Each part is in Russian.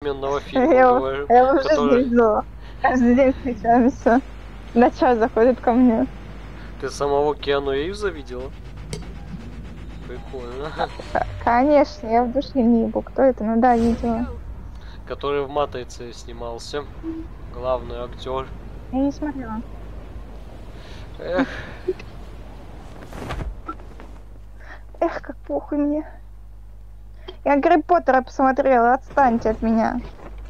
одноименного фильма, Я говорю, его в жизни который... видела. Каждый день встречаемся. На час заходит ко мне. Ты самого Киану Ривза видела? Прикольно. Конечно, я в душе не ебу. Кто это? Ну да, видела. Который в «Матрице» снимался. Главный актер. Я не смотрела. Эх, Эх, как похуй мне. Я Гарри Поттера посмотрела, отстаньте от меня.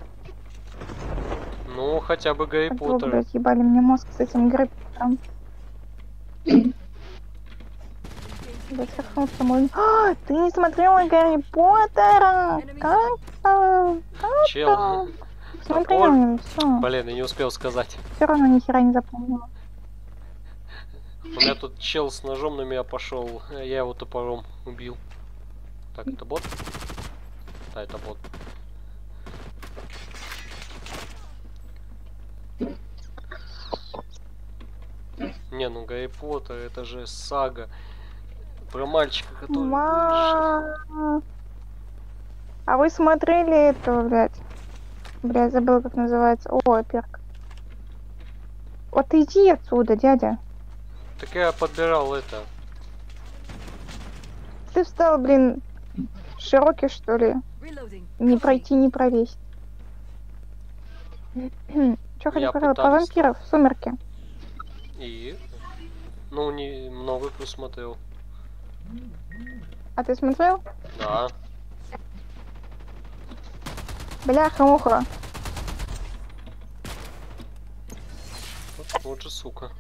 ну хотя бы Гарри Как вы, Поттер. блядь, ебали мне мозг с этим Гарри Поттером. Блядь, как солнце можно... А, ты не смотрела Гарри Поттера? Как так? Чел. Смотрела, все. Блин, я не успел сказать. Все равно ни хера не запомнила. У меня тут чел с ножом на меня пошел, а я его топором убил. Так, это бот? Да, это бот. Не, ну Гарри Поттер, это же сага про мальчика, который выжил. А вы смотрели этого, блядь? Блядь, забыла, как называется. О, перк. Вот иди отсюда, дядя. Так я подбирал это. Ты встал, блин, широкий, что ли? Не пройти, не пролезть. Че хотел сказать? Про вампиров, сумерки. И? Ну, не много кто смотрел. А ты смотрел? Да. Бляха-муха. Вот же сука.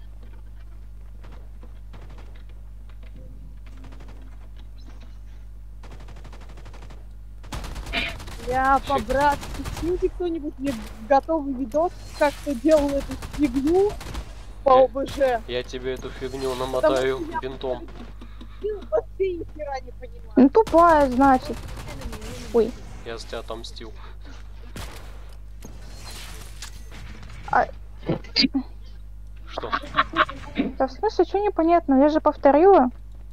Я по-братски, скиньте кто-нибудь мне готовый видос, как ты делал эту фигню по ОБЖ. Я тебе эту фигню намотаю бинтом. Вообще ни хера не понимаю. Ну тупая, значит. Ой. Я за тебя отомстил. А... Что? Да в смысле, что непонятно? Я же повторила.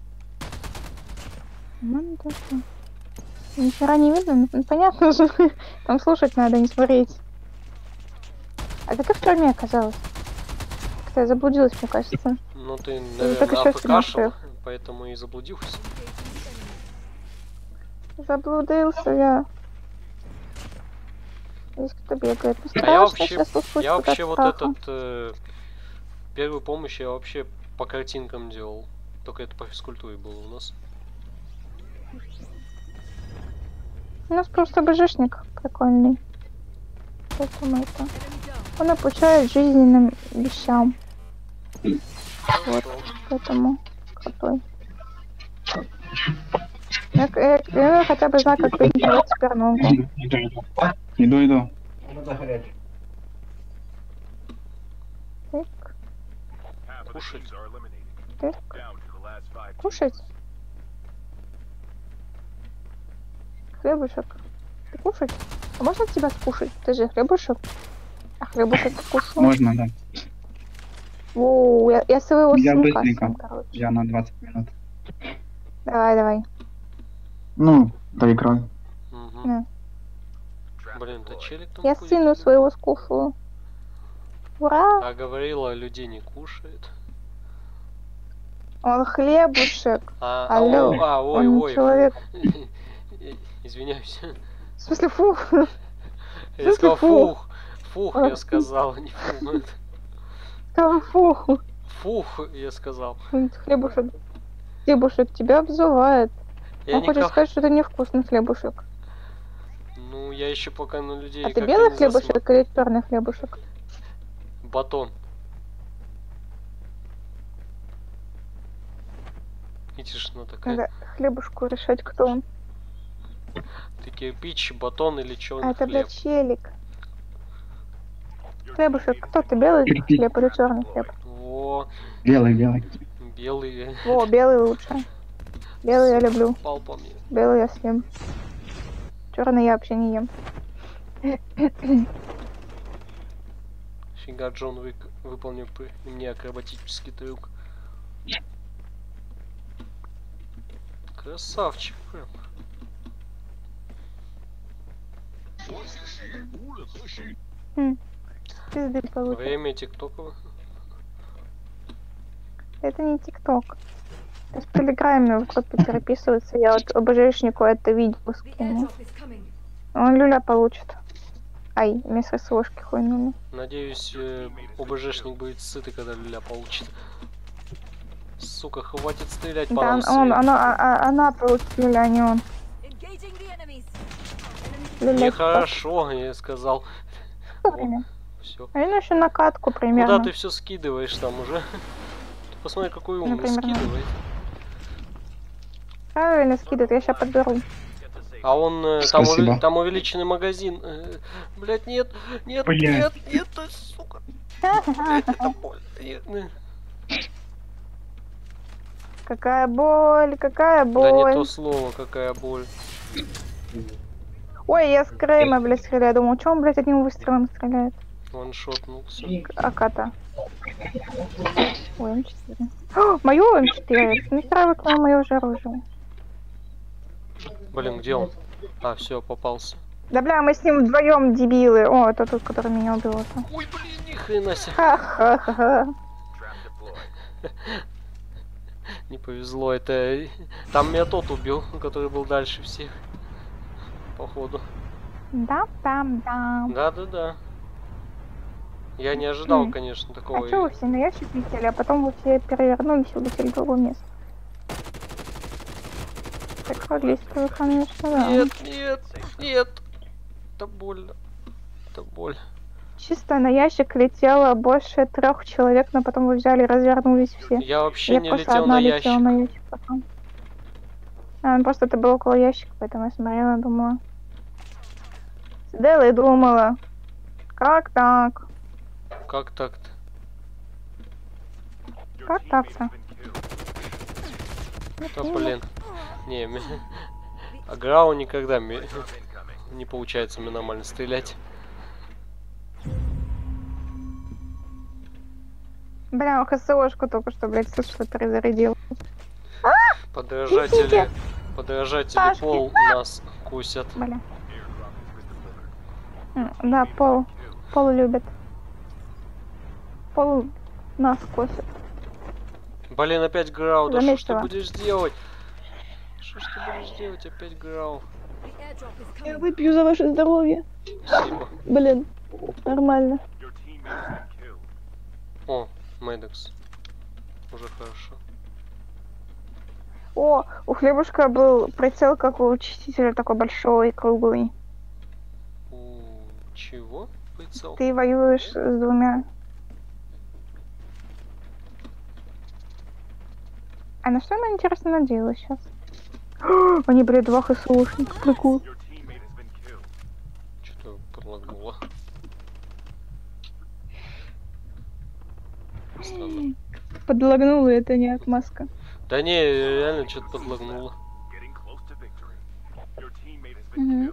Ну, да, что? Ни хера не видно, ну, понятно же. Там слушать надо, не смотреть. А как я в тюрьме оказалась? Как-то я заблудилась, мне кажется. Ну ты, так наверное, еще АФКшил, поэтому и заблудился. Заблудился я. Здесь кто бегает. Ну, А я страшно, вообще, сейчас я вообще вот страха. этот первую помощь я вообще по картинкам делал. Только это по физкультуре было у нас. У нас просто БЖшник прикольный. Поэтому это... Он обучает жизненным вещам. Вот, поэтому крутой. Я хотя бы знаю, как переделать теперь ногу. Иду. Так. Кушать. Так. Кушать? Хлебушек. Ты кушать? А можно тебя скушать? Ты же хлебушек. А хлебушек кушаю. Можно, да. О, я своего Я сынка быстренько. съем, короче. Я на 20 минут. Давай. Ну, доиграй. Угу. На. Блин, это челик там Я ходит, сыну или- своего скушаю. Ура! А говорила, людей не кушает. Он хлебушек. Алло, ой, он человек. Извиняюсь. В смысле, фух. Я сказал фух? фух, я сказал, не фух. Там фух. Фух, я сказал. Хлебушек тебя обзывает. Я Он хочет никак... сказать, что это невкусный хлебушек. Ну, я еще пока на людей А ты как-то белый не хлебушек или черный хлебушек? Батон. Видишь, ну такая. Надо хлебушку решать, кто он. Ты кирпич, батон или черный А это, хлеб? блядь, челик. Хлебушек, кто ты, белый хлеб или черный хлеб? Во, Белый. белый. О, белый лучше. Белый я люблю. Пал по мне. Белый я съем. Черный я вообще не ем. Фига Джон выполнил при мне акробатический трюк. Красавчик прям. Пизды получат. Время тиктоковое. Это не ТикТок. В Телеграме в группе переписываются. Я вот ОБЖшнику это видео скину. Он люля получит. Ай, вместо с ложки хуйнули. Надеюсь, ОБЖшник будет сытый, когда люля получит. Сука, хватит стрелять по Да, нам. она получит люля, а не он. Люля Нехорошо, я сказал. Все. А я еще на катку примерно. Куда ты все скидываешь там уже? Ты посмотри, какой умный Например, скидывает. Правильно скидывает, я сейчас подберу. А он Спасибо. там увеличенный магазин. Блять, нет, нет, Блядь. нет, нет, сука. Блять, это больно. Какая боль, какая Да не боль. то слово, какая боль. Ой, я с Крейма, блядь, стреляю. Думал, что он, блядь, одним выстрелом стреляет? Ваншотнулся. Аката. Ой, М4. О, мою М4. Нихера выкинул мое же оружие. Блин, где он? А, все, попался. Да бля, мы с ним вдвоем дебилы. О, это тот, который меня убил. Ой, блин, ни хрена себе. Ха-ха-ха. Не повезло, это... Там меня тот убил, который был дальше всех. Походу. Да-там-там. Да-да-да. Я не ожидал, Хм. конечно, А такого. что вы все на ящик летели, а потом вы все перевернулись и улетели в другое место? Так логично, конечно, да. Нет, нет, нет. Это больно. Это боль. Чисто на ящик летело больше 3 человек, но потом вы взяли и развернулись все. Я вообще Я не просто летел одна на летела ящик. на ящик потом. А, ну просто ты был около ящика, поэтому я смотрела и думала. Сидела и думала. Как так? Как так-то? Как так-то? Да блин. Не, а Грау никогда не получается мне нормально стрелять. Бля, ХСОшку только что, блядь, слышала, перезарядил. Подражатели Сашки. пол нас кусят. Бля. Да, Пол любит. Пол нас косит. Блин, опять Грау, да что ж ты Заметила. будешь делать? Что ж ты будешь делать? Опять Грау. Я выпью за ваше здоровье. Спасибо. Блин, нормально. О, Мэддокс. Уже хорошо. О, у Хлебушка был прицел, как у Чистителя, такой большой, круглый. Чего? Прицел? Ты воюешь с двумя. А на что она, интересно, надеялась сейчас? Они, блядь, 2 ХСУшника, прикол. Что-то подлагнуло. Странно. Подлагнула, это не отмазка. Да не, реально что-то подлагнуло. Мгм.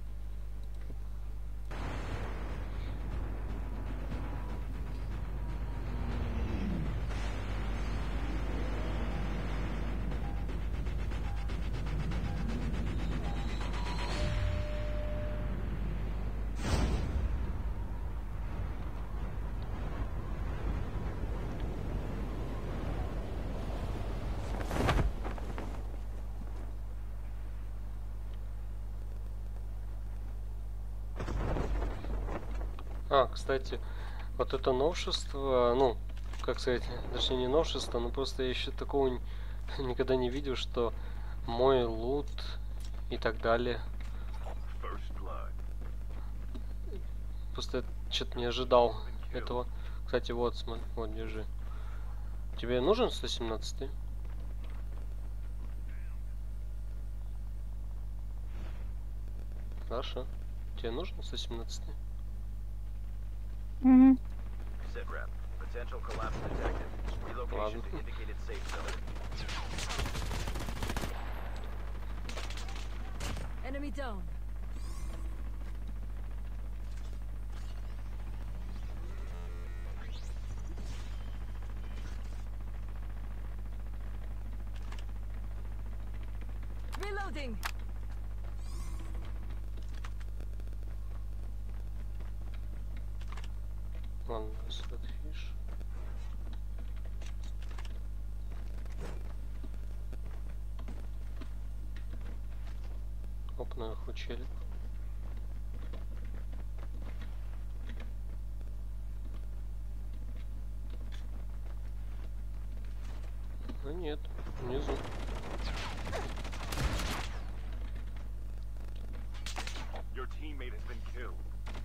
А, кстати, вот это новшество, ну, как сказать, точнее не новшество, но просто я еще такого никогда не видел, что мой лут и так далее. Просто что-то не ожидал этого. Кстати, вот, смотри, вот, держи. Тебе нужен 117-й? Хорошо. Тебе нужен 117-й? Мгм. Ладно. Enemy down. Reloading. Ладно, фиш. Оп, наверху челик. А нет, внизу. Your teammate has been killed.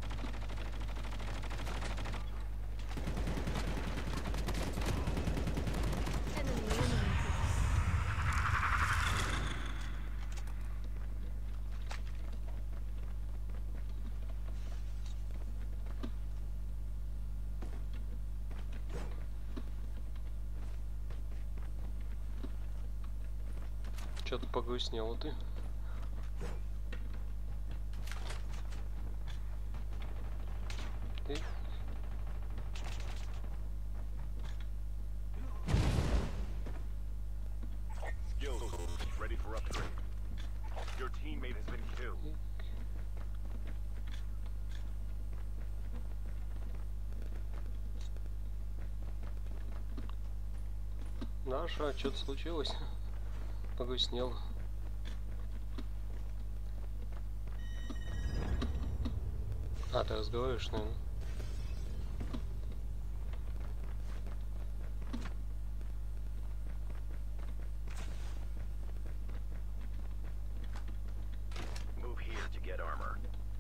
Enemy eliminated. Что-то погрустнел ты. Ты? Skills ready for upgrade. Your teammate has been killed. Наша, что-то случилось? Погрустнел. А, ты разговариваешь, наверное. Move here to get armor.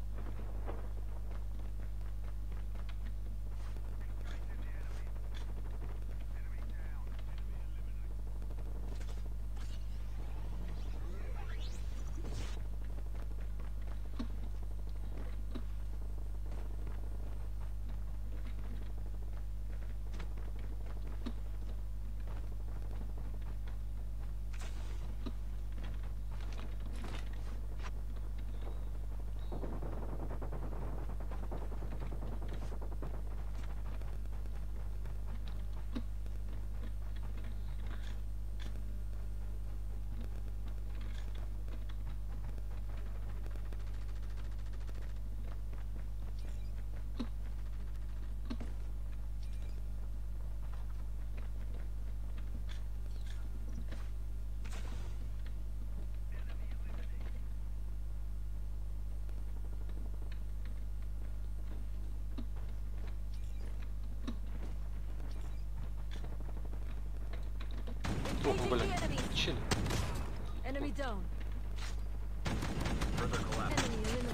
О, Engaging блин, the enemy. чили. Enemy down. Further collapse. Enemy eliminated.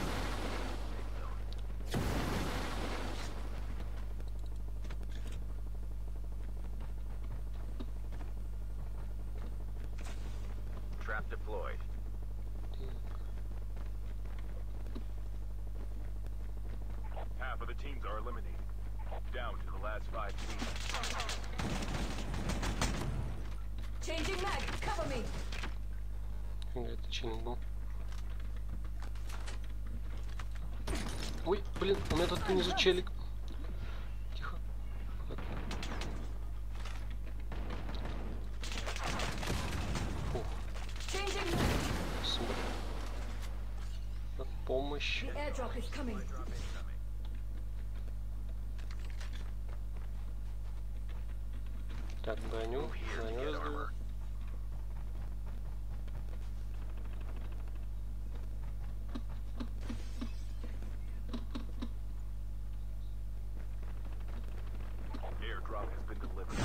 Trap deployed. Half of the teams are eliminated. Down to the last 5 teams. Changing mag. Cover me. Это чилинг был. Ой, блин, у меня тут внизу челик. Тихо. Фух, Changing mag. супер. На помощь. The airdrop is coming. Так, броню раздаю. Airdrop has been delivered.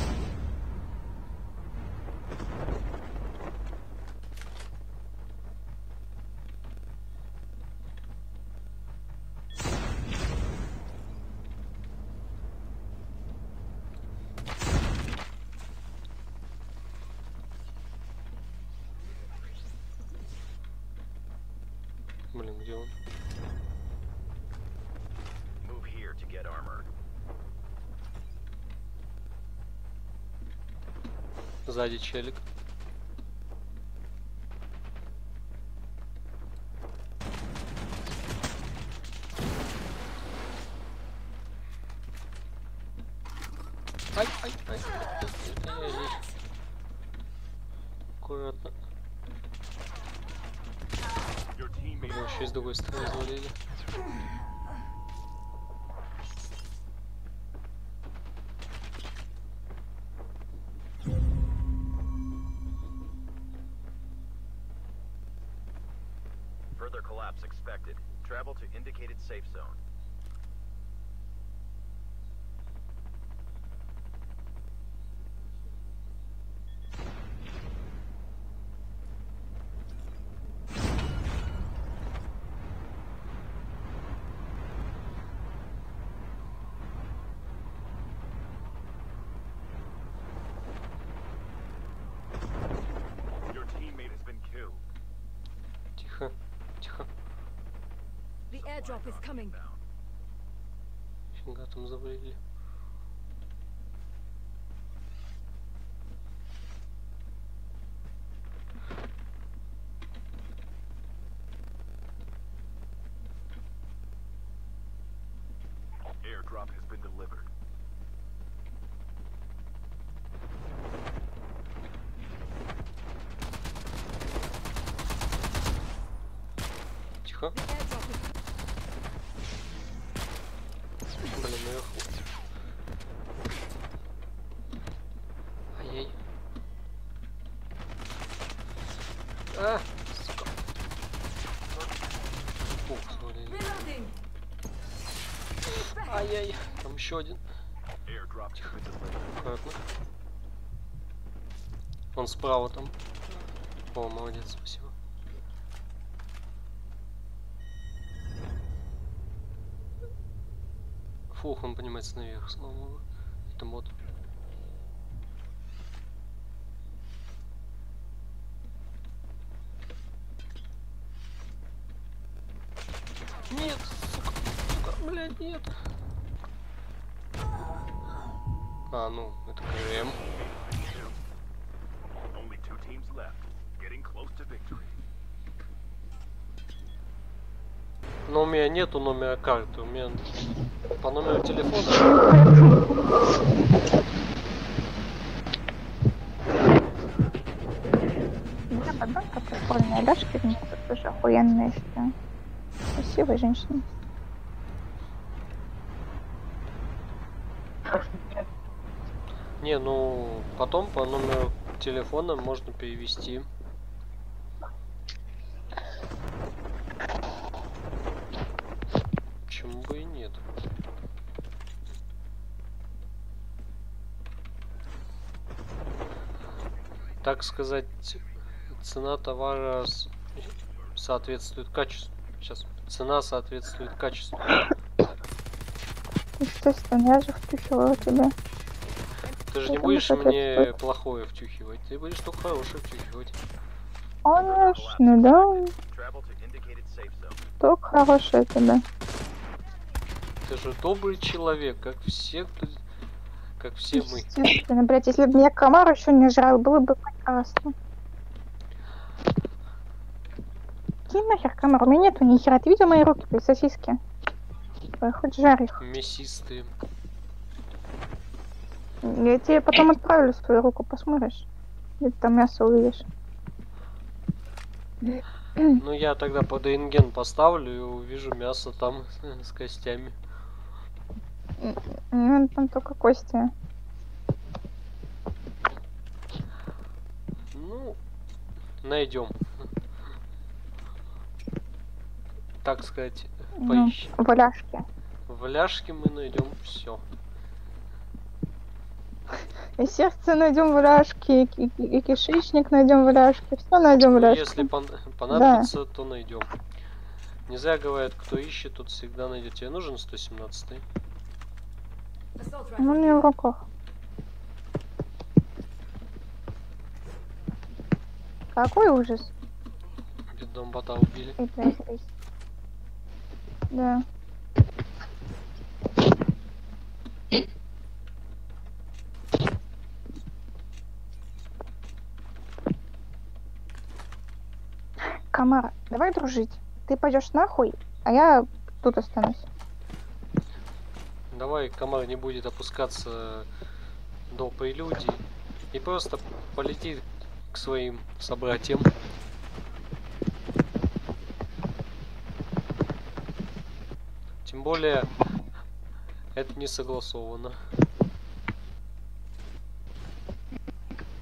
Блин, где он? Move here to get armor. Сзади челик. Ай, ай, ай. Ай-яй-яй. Аккуратно. Your teammate Его еще и с другой стороны завалили. Another collapse expected. Travel to indicated safe zone. Your teammate has been killed. Тихо, тихо. The airdrop is coming. Фига там забыли. Airdrop has been delivered. Тихо. The airdrop is Блин, наверху. Ай-яй. А, сука. Ух, смотри. reloading. Ай-яй. Там еще один. Airdrop has been delivered. Аккуратно. Он справа там. О, молодец, спасибо. Фух, он поднимается наверх, слава богу. Это мод. Нет, сука, блядь, нет. А, ну, это КМ. Only 2 teams left. Getting close to victory. Но у меня нету номера карты, у меня по номеру телефона. Да, подборка прикольная. Дашки в них тоже охуенные, что красивая женщина. Не, ну потом по номеру телефона можно перевести. Почему бы и нет? Так сказать, цена товара соответствует качеству. Сейчас. Цена соответствует качеству. Естественно, я же втюхивала тебя. Ты же не Это будешь не мне соответствует. плохое втюхивать, ты будешь только хорошее втюхивать. Конечно, да. Travel to indicated safe zone. Только хорошая тебя. Ты же добрый человек, как все, как все мы. Естественно, блядь, если бы меня комар еще не жрал, было бы прекрасно. Кинь нахер комар, у меня нету ни хера. Ты видел мои руки, блядь, сосиски? Ой, хоть жарь их. Мясистые. Я тебе потом отправлю свою руку, посмотришь. Где ты там мясо увидишь. Ну я тогда под рентген поставлю и увижу мясо там с костями. Ну, там только кости. Ну, найдем. Так сказать, Ну, поищем. в ляжке. В ляжке мы найдем все. И сердце найдем в ляжке, и кишечник найдем в ляжке. Все найдем в ляжке. Если понадобится, то найдем. Не зря говорят, кто ищет, тот всегда найдет. Тебе нужен 117-й? assault Ну, rifle. не в руках. Какой ужас. Бедом бота убили. И, блядь, здесь. Да. Комар, давай дружить. Ты пойдешь нахуй, а я тут останусь. Давай комар не будет опускаться до прелюдии и просто полетит к своим собратьям. Тем более это не согласовано.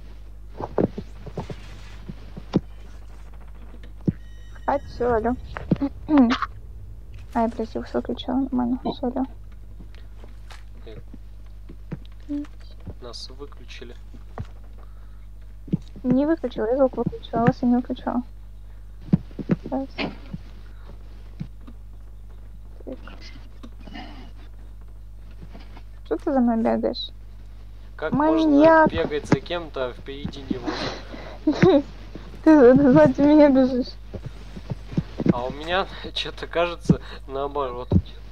Отсюда. Ай, блядь, я выключила, нормально, сори. Нас выключили. Не выключила, я звук выключила, вас я не выключала. Сейчас. Что ты за мной бегаешь? Как Маньяк. можно бегать за кем-то впереди него? Ты сзади меня бежишь. А у меня что-то кажется наоборот.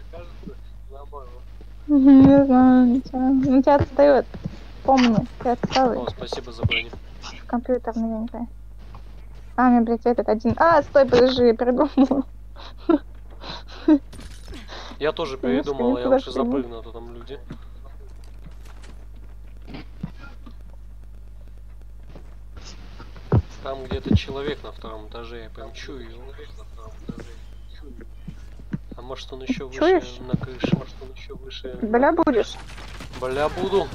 Не знаю, ничего. Тебя отстает. Помни, ты отсталый. О, спасибо за броню. В компьютер новенькая. А, мне, блядь, этот один. А, стой, подожди, я передумала. Я тоже Конечно, передумал, я никуда лучше ж не запрыгну, а то там люди. Там где-то человек на втором этаже, я прям чую его. А может он еще выше Чуешь? на крыше, может он еще выше. Бля будешь? Бля буду.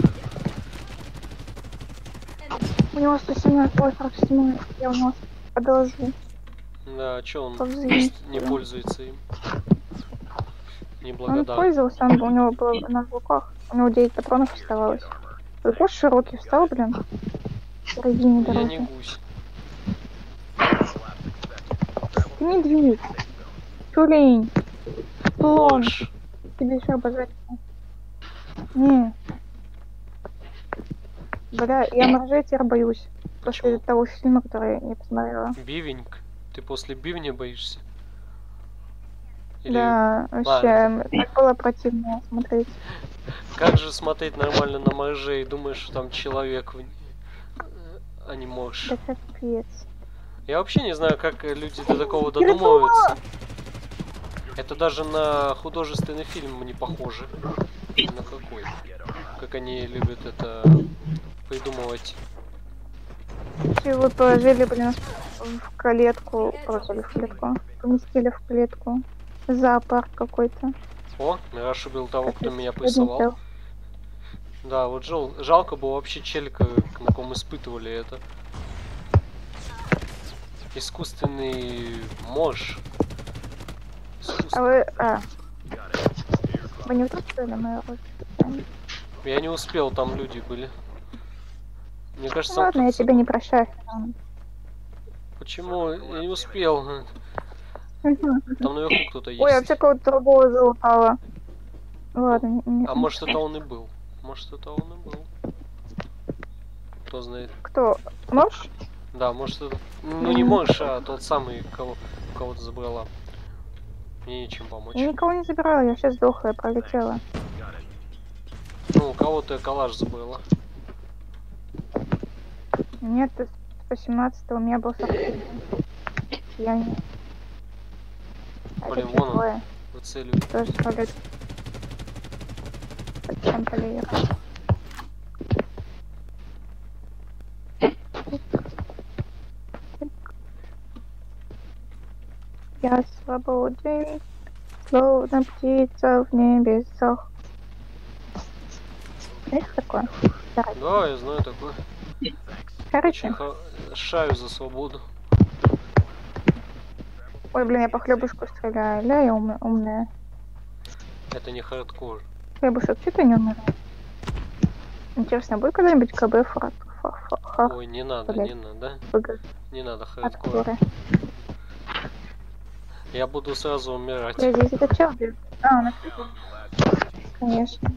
У него 117, ой, 47, я у нас одолжу. Да, а чё он Повзаимствую. не пользуется им? Он Неблагодарный. пользовался, у него было на звуках. У него 9 патронов оставалось. Ты гусь широкий встал, блин? В середине Я не дороги. гусь. Ты не двиг. Тюлень. Слон. Нож. Тебе еще обожать. Не. Бля, я моржей теперь боюсь. После Почему? того фильма, который я не посмотрела. Бивеньк. Ты после бивня боишься? Или Да, вообще, так было противно смотреть. как же смотреть нормально на моржей? Думаешь, что там человек, а не морж. Да капец. Я вообще не знаю, как люди до такого додумываются. Это даже на художественный фильм не похоже. На какой? Как они любят это придумывать. Если вы положили, блин, в клетку, положили в клетку, поместили в клетку. Зоопарк какой-то. О, Мираж убил того, Как кто из меня последних присылал. дел. Да, вот жалко было вообще челика, на ком испытывали это. Искусственный морж. А вы, вы не утратили мою роль? Я не успел, там люди были. Мне кажется, Ладно, я кто-то тебя не прощаю. Почему? Я не успел. Там наверху кто-то есть. Ой, я вообще кого-то другого залутала. Ладно, А может это он и был? Может это он и был? Кто знает. кто? Морж? Да, может это... Ну не морж, а тот самый, кого-то забрала. Мне нечем помочь. Я никого не забирала, я сейчас сдохла, я пролетела. Ну, у кого-то коллаж забрала. Нет, 117 у меня был 41. Я не... Блин, Это вон он. такое? Выцеливает. Тоже полет. Зачем полет? Я свободен, словно птица в небесах. Знаешь, такое? Давай. Да, я знаю такое. Короче. Очень шаю за свободу. Ой, блин, я по хлебушку стреляю. Ля, я умная. Это не хардкор. Хлебушек, что ты не умираешь? Интересно, будет когда-нибудь КБ Ой, не надо, блядь. не надо. выиграть Не надо хардкор. актеры? Я буду сразу умирать. Я здесь это чел бежит. А, он конечно.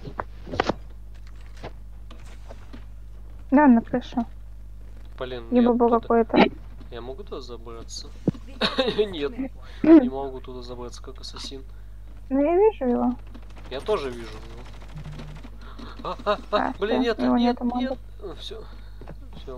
Да, на крышу. Блин, Либо я был туда- какой-то. Я могу туда забраться? The airdrop Нет, is не могу туда забраться, как ассасин. Ну, я вижу его. Я тоже вижу его. Блин, всё, нет, его нет, нету, нет. Все. Все.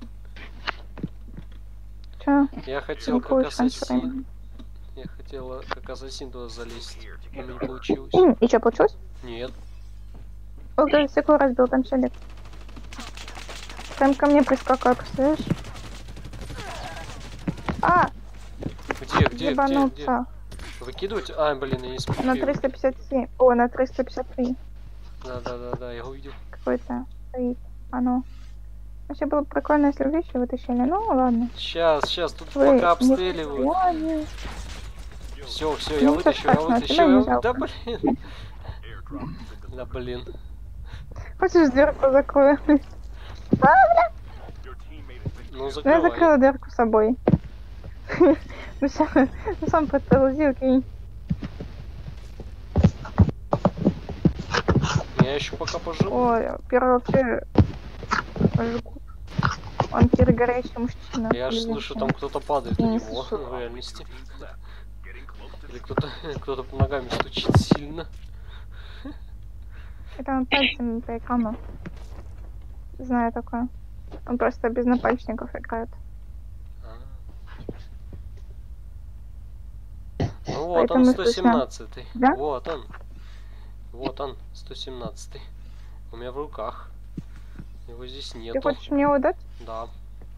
Чё? Я хотел Не как получится раньше ассасин. времени. Я хотела как ассасин туда залезть. Но не получилось. И что, получилось? Нет. Ой, кажется, стекло разбил, там челик. Прям ко мне прискакал, представляешь? А, Где? ебануться. Выкидывать? А, блин, я не На смотрел. 357. О, на 353. Да, я увидел. Какой-то стоит. Оно. Вообще было бы прикольно, если бы вещи вытащили. Ну, ладно. Сейчас, тут Вы пока не обстреливают. состоянии. Все, я Ну, вытащу, всё страшно, тебя я не вытащу. жалко. Да блин. Airdrop is in Да блин. Хочешь, дверку закрою? Your teammate has been Ну Я закрывай. закрыла дверку собой. Ну всё, ну сам подползи, окей. Я еще пока поживу. Ой, первый вообще жгут. Он перегоряющий мужчина. Я аж или слышу, женщина. там кто-то падает Я на не него слышу. в реальности. teams left. Getting close to Или the кто-то по ногами стучит сильно. Это он пальцами по экрану. Знаю такое. Он просто без напальчников играет. А. Ну вот Поэтому он, слышно. 117-й. Да? Вот он. Вот он, 117-й. У меня в руках. Его здесь Ты нету. хочешь мне его дать? Да.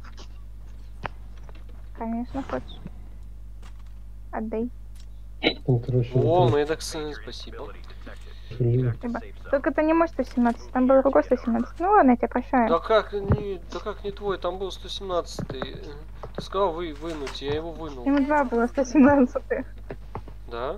Конечно, хочешь. Отдай. Там, короче, О, вот Мэддоксон, спасибо. ability detected. хрень. Спасибо. Только это не мой 117, там был другой 117. Ну ладно, я тебя прощаю. Да как не твой, там был 117-й. Ты сказал вынуть, я его вынул. Ему 2 было 117. Да?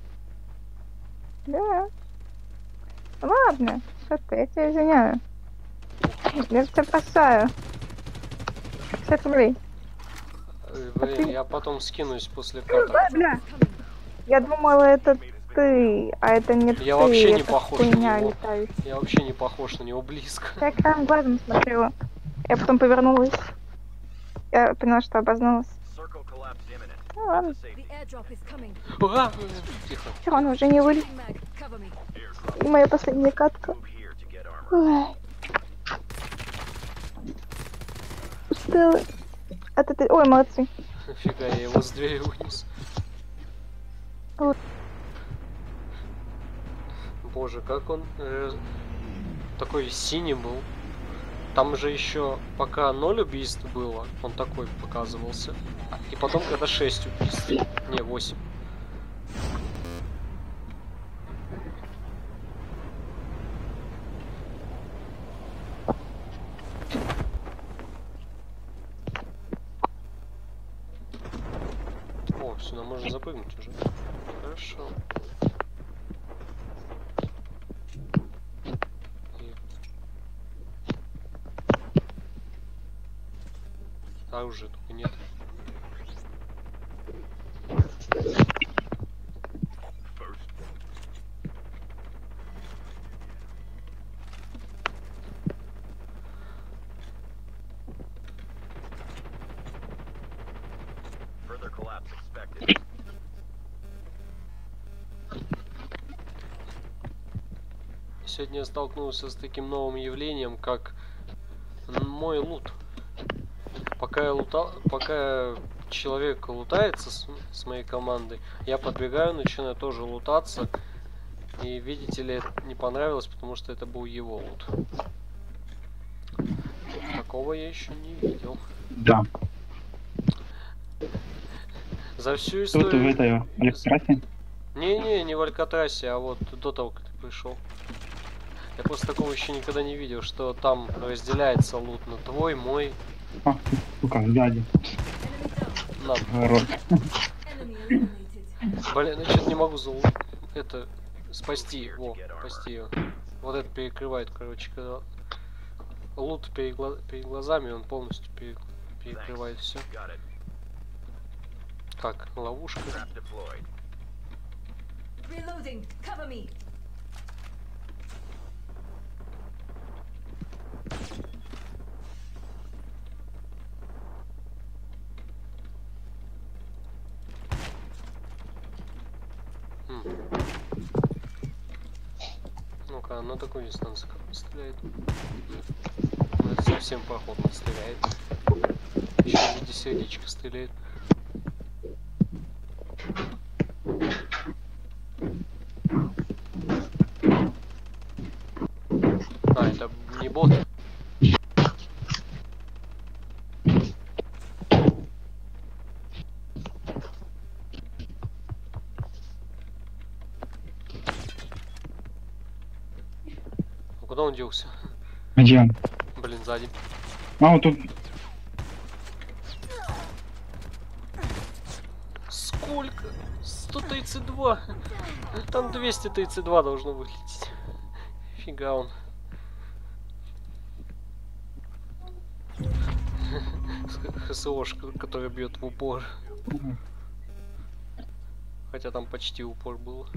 Да. Ладно, что ты, я тебя извиняю. Я тебя прощаю. 50 рублей. Блин, я потом скинусь после Ой, ката. бля. Я думала, это ты, а это не ты. Я вообще не это похож на хуйня него. летающая. Я вообще не похож на него близко. Я краем глазом смотрела. Я потом повернулась. Я поняла, что обозналась. Circle collapse imminent. Ну ладно, Safe The airdrop is coming. А, тихо. всё, он уже не вылез. Mag, cover me. И моя последняя катка. move here to get armor. Ой. Устала. От этой... Ой, молодцы. Фига, я его с двери вынес. Вот. Боже, как он такой синий был. Там же еще пока 0 убийств было, он такой показывался. И потом, когда 6 убийств. Не, 8. О, сюда можно запрыгнуть уже. Хорошо. И- Оружия только нет. First, further collapse expected. Сегодня я столкнулся с таким новым явлением, как мой лут. Пока человек лутается с моей командой, я подбегаю, начинаю тоже лутаться. И видите ли, это не понравилось, потому что это был его лут. Такого я еще не видел. Да. За всю Кто ты в историю... этой электросе? Не в Алькатрасе, а вот до того, как ты пришел. Я просто такого еще никогда не видел, что там разделяется лут на твой, мой, Ах ты, сука, дядя. Enemy down. на... Рот. Enemy eliminated. Блин, я что-то не могу это спасти. Во, спасти его. Вот это перекрывает, короче, когда лут перед глазами, он полностью перекрывает все. Got it. Так, ловушка. Trap deployed. Reloading. Cover me. М. Ну-ка, на такой дистанции как он стреляет. Ну, это совсем походно стреляет. Еще в виде сердечка стреляет. А, это не бот. А куда он делся? Где он? Блин, сзади. А, вот тут. Сколько? 132. Там 232 должно вылететь. Фига он. ХСОшка, который бьет в упор. Хотя там почти упор был.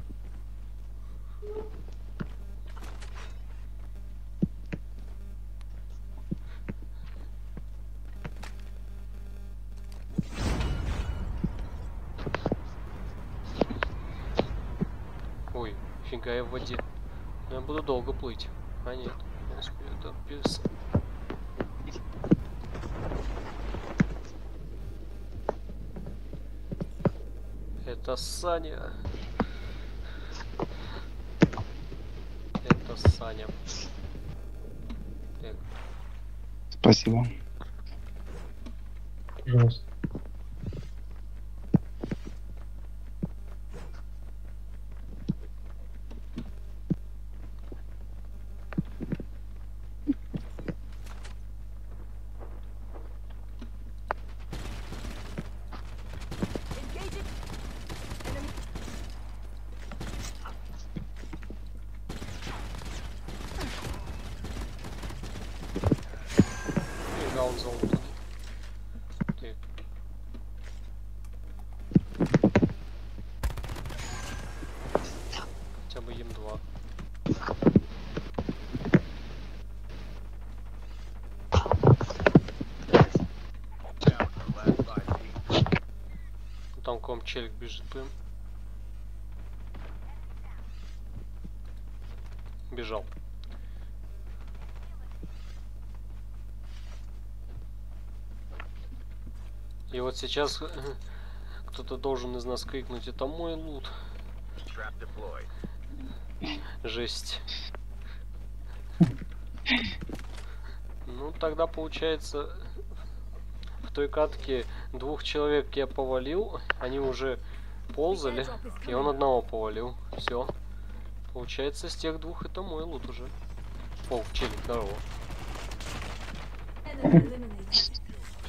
Ой, фига я в воде. Но я буду долго плыть. А нет, господи, это пирс. Это Саня. Это Саня. Так. Спасибо. Пожалуйста. Engaging. Enemy. Фига он золото. Так. Хотя бы М2. Down to the last 5 teams. Ну, там к вам челик бежит прям. Бежал. И вот сейчас кто-то должен из нас крикнуть: это мой лут. Trap deployed. Жесть. Ну, тогда получается, в той катке 2 человек я повалил, они уже ползали, и он одного повалил. Все. Получается, с тех 2 это мой лут уже. О, челик, здорово. Enemy eliminated.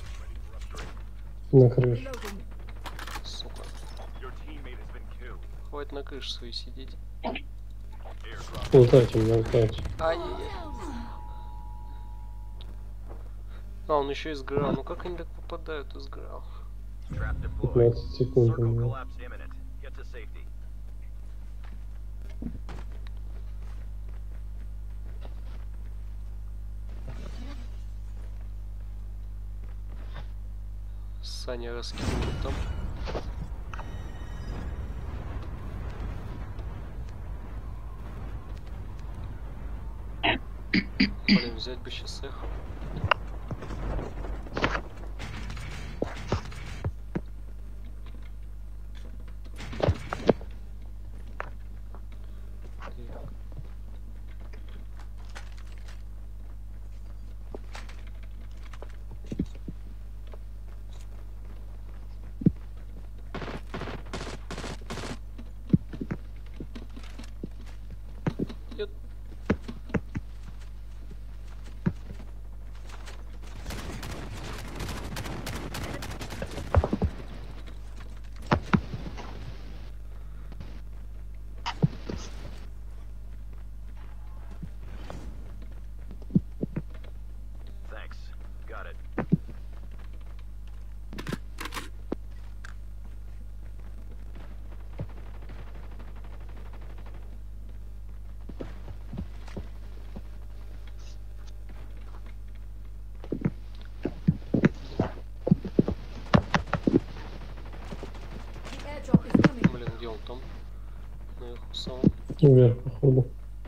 На крыше. Reloading. Сука. Your teammate has been killed. Хватит на крыше своей сидеть. Airdrop. Лутайте, лутайте. Ай-яй-яй. А, он еще из ГРА. Ну как они так попадают из ГРА? Trap deployed. 15 секунд у Circle него. collapse imminent. Get to safety. Саня раскинул там. Блин, взять бы сейчас их. Нет. Thanks. Got it. The airdrop is coming. Блин, где он там? Наверху самом. Вверх, походу.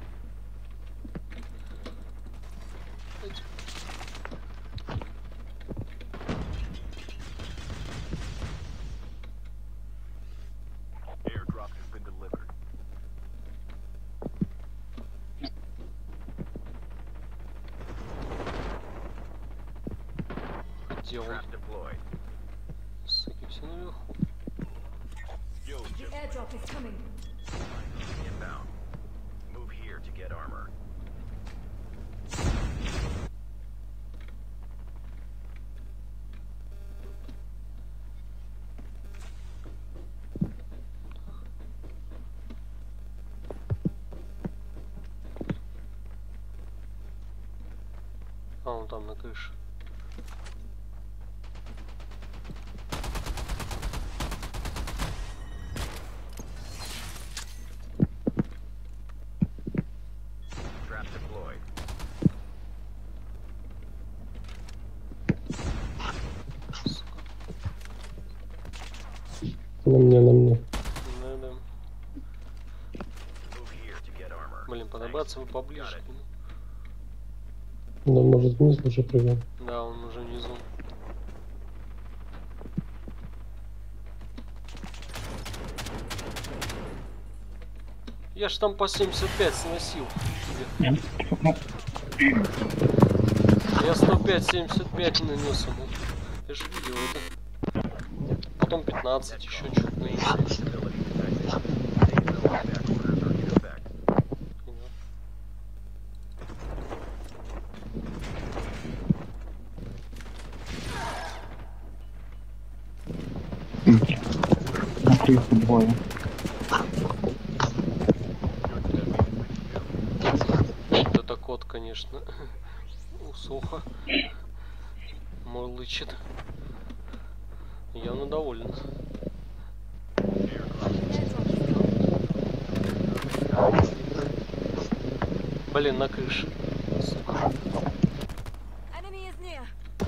Airdrop has been delivered. Где он? Trap deployed. Суки, все наверху. Yo, The just airdrop is coming. inbound. Move here to get armor. А, он там на крыше. Trap deployed. На мне, на мне. Надо. Move here to get armor. Блин, подобраться бы поближе. к нему. Да, может, вниз уже прыгал. Да, он уже внизу. Я ж там по 75 сносил. Я 105-75 нанес ему. Я же видел это. Потом 15 еще что-то нанесил. Stability detected. ASL back orders are in effect. На крыше двое. Вот это кот, конечно. Усоха. Мурлычет. Явно доволен. Блин, на крыше. Сука. Enemy is near.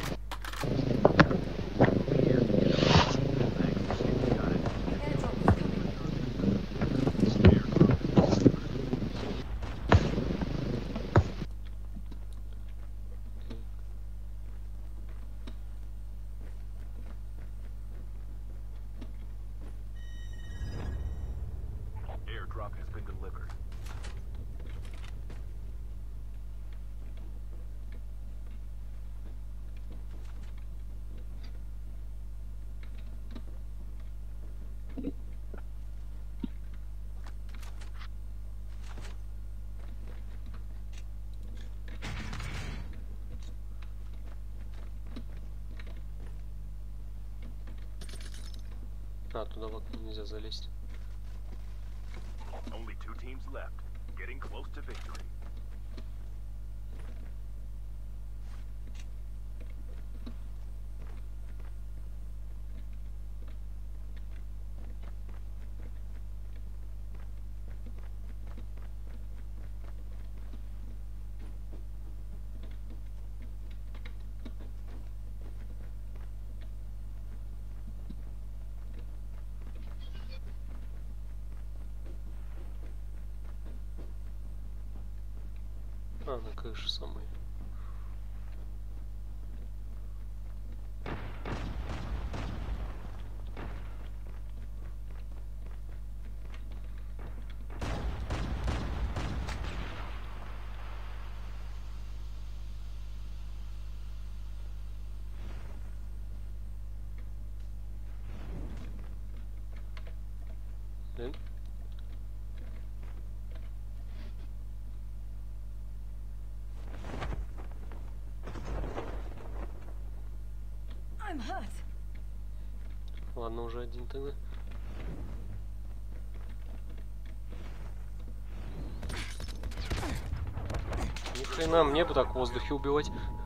Airdrop is coming. Airdrop has been delivered. А, туда в окно нельзя залезть. Only 2 teams left. Getting close to victory. А, на крыше самой. Блин. I'm hurt. Ладно, уже один тогда. Ни хрена, мне бы так в воздухе убивать.